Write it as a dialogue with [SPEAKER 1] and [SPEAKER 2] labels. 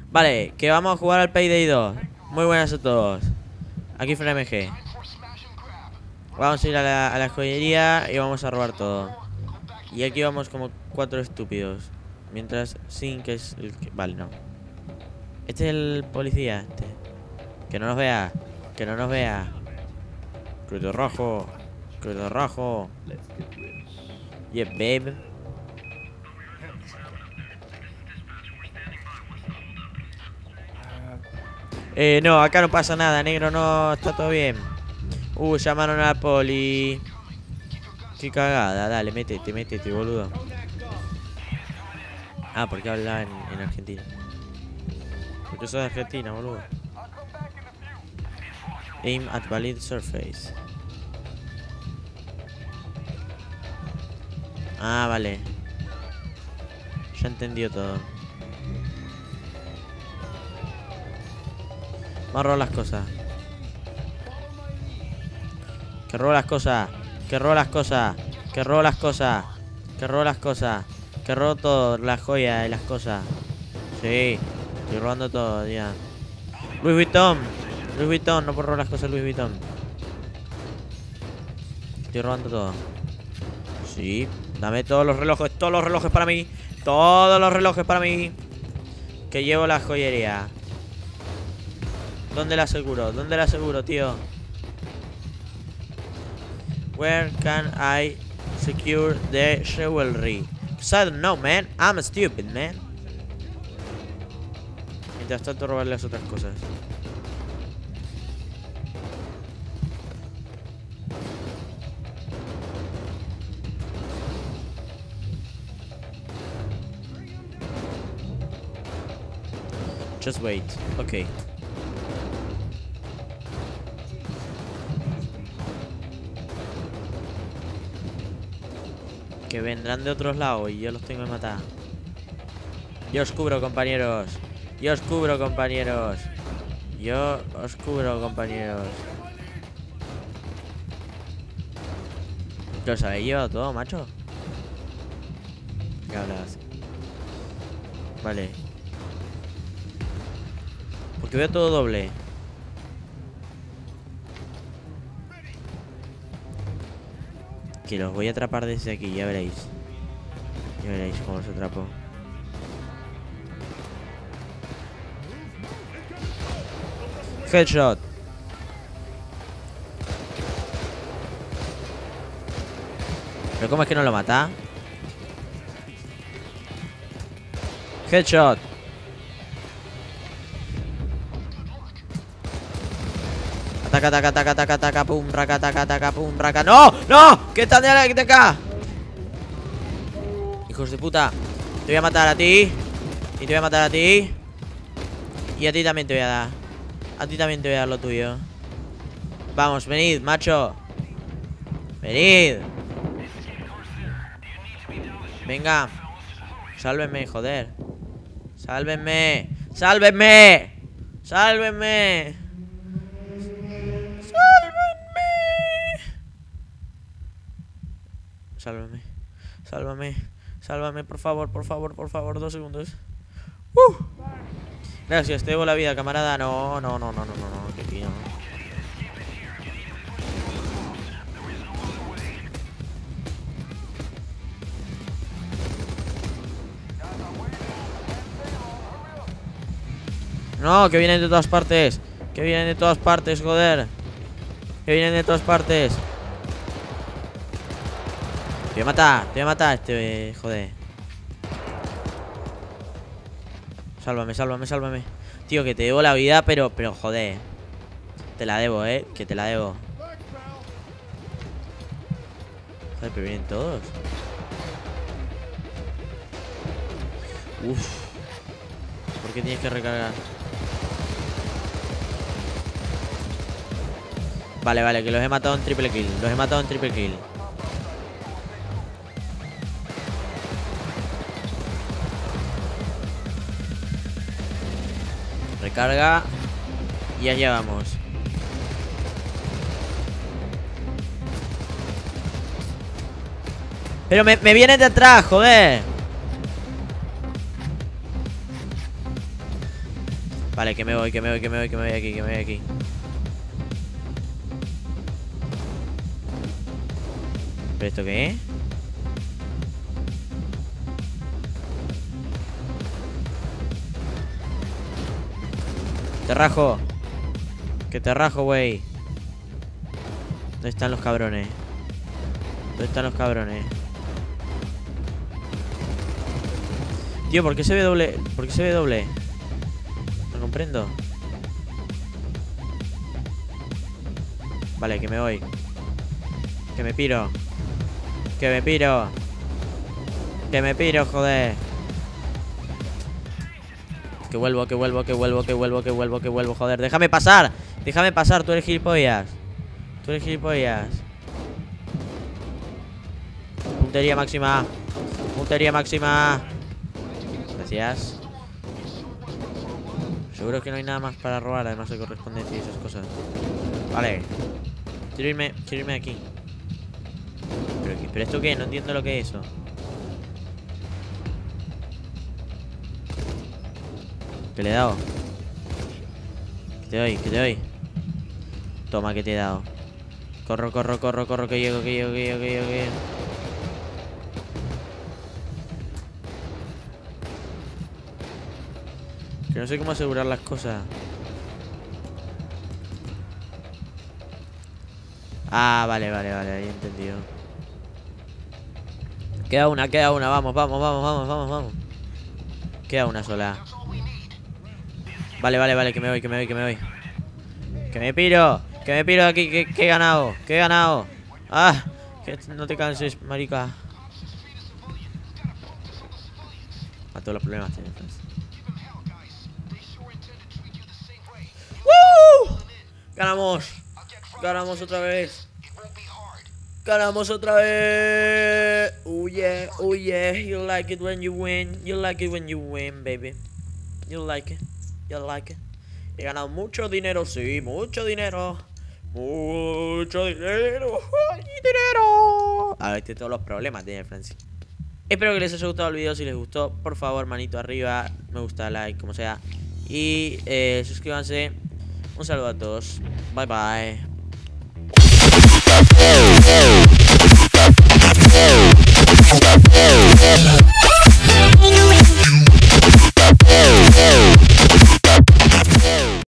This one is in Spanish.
[SPEAKER 1] Vale, que vamos a jugar al Payday 2. Muy buenas a todos. Aquí FreMG. Vamos a ir a la joyería y vamos a robar todo. Y aquí vamos como 4 estúpidos. Mientras Sin, que es el que... Vale, no. Este es el policía, este. Que no nos vea. Que no nos vea. Crudo rojo. Crudo rojo. Yeah, babe. No, acá no pasa nada, negro, no, está todo bien. Llamaron a la poli. Qué cagada, dale, métete, boludo. Ah, porque habla en Argentina. Porque soy de Argentina, boludo. Aim at valid surface. Ah, vale. Ya entendió todo. Vamos a robar las cosas. Que robo las cosas. Que robo las cosas. Que robo las cosas. Que robo las cosas. Que robo todo. Las joyas y las cosas. Sí. Estoy robando todo, ya. Louis Vuitton. Louis Vuitton. No puedo robar las cosas Louis Vuitton. Estoy robando todo. Sí. Dame todos los relojes. Todos los relojes para mí. Todos los relojes para mí. Que llevo la joyería. ¿Dónde la aseguro? ¿Dónde la aseguro, tío? Where can I secure the jewelry? Because I don't know, man. I'm stupid, man. Mientras tanto robar las otras cosas. Just wait. Okay. Que vendrán de otros lados y yo los tengo que matar. Yo os cubro, compañeros. Yo os cubro, compañeros. Yo os cubro, compañeros. ¿Lo habéis llevado todo, macho? ¿Qué hablas? Vale. Porque veo todo doble. Que los voy a atrapar desde aquí, ya veréis. Ya veréis cómo los atrapo. Headshot. ¿Pero cómo es que no lo mata? Headshot. Ataca, pum, raca, ataca, pum, raca. ¡No! ¡No! ¿Qué están de acá? Hijos de puta. Te voy a matar a ti. Y te voy a matar a ti. Y a ti también te voy a dar. A ti también te voy a dar lo tuyo. Vamos, venid, macho. Venid. Venga. Sálvenme, joder. Sálvenme. Sálvenme. Sálvenme. Sálvame, sálvame, sálvame, por favor, 2 segundos. Gracias, te debo la vida, camarada. No, que aquí no. No, que vienen de todas partes. Que vienen de todas partes, joder. Que vienen de todas partes. Te voy a matar este, joder. Sálvame. Tío, que te debo la vida, pero joder. Te la debo, que te la debo. Joder, pero vienen todos. Uf. ¿Por qué tienes que recargar? Vale, que los he matado en triple kill. Recarga. Y allá vamos. Pero me vienen de atrás, joder. Vale, que me voy aquí, que me voy aquí. ¿Pero esto qué es? Te rajo. Que te rajo, güey. ¿Dónde están los cabrones? ¿Dónde están los cabrones? Tío, ¿por qué se ve doble? ¿Por qué se ve doble? No comprendo. Vale, que me voy. Que me piro. Que me piro. Que me piro, joder. Que vuelvo, joder. Déjame pasar. Déjame pasar, tú eres gilipollas. Tú eres gilipollas. Puntería máxima. Puntería máxima. Gracias. Seguro que no hay nada más para robar, además de correspondencia y esas cosas. Vale. Quiero irme aquí. ¿Pero esto qué? No entiendo lo que es eso. ¿Qué le he dado? ¿Qué te doy? ¿Qué te doy? Toma, que te he dado. Corro, que llego. Que no sé cómo asegurar las cosas. Ah, vale, ahí he entendido. Queda una, vamos. Queda una sola. Vale, que me voy. Que me piro de aquí, que he ganado. Ah, que no te canses, marica. A todos los problemas tienes. ¡Woo! Ganamos otra vez. Oh yeah. You like it when you win, baby. You like it. He ganado mucho dinero, sí, mucho dinero. A ver, todos los problemas tiene Francis. Espero que les haya gustado el video. Si les gustó, por favor, manito arriba, me gusta, like, como sea. Y suscríbanse. Un saludo a todos. Bye bye.